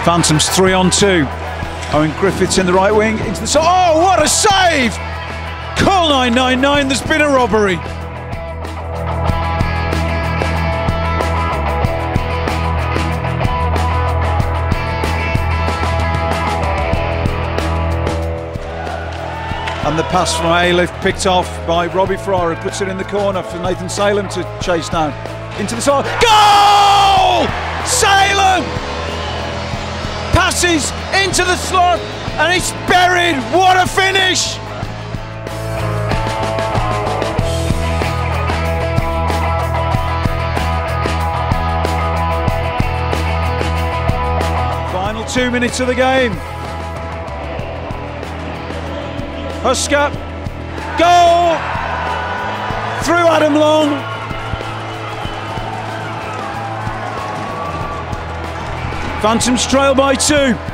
Phantoms 3-on-2. Owen Griffiths in the right wing, into the side. Oh, what a save! Call 999, there's been a robbery. And the pass from A-Lift picked off by Robbie Ferrara, puts it in the corner for Nathan Salem to chase down. Into the side. Goal! Salem! Passes into the slot and it's buried. What a finish! Final 2 minutes of the game. Husker, goal, through Adam Long. Phantoms trail by 2.